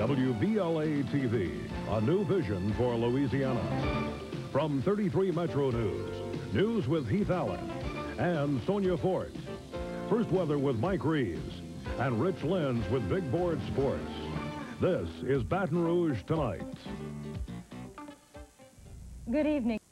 WVLA-TV, a new vision for Louisiana. From 33 Metro News, news with Heath Allen and Sonia Fort. First weather with Mike Reeves and Rich Lenz with Big Board Sports. This is Baton Rouge Tonight. Good evening.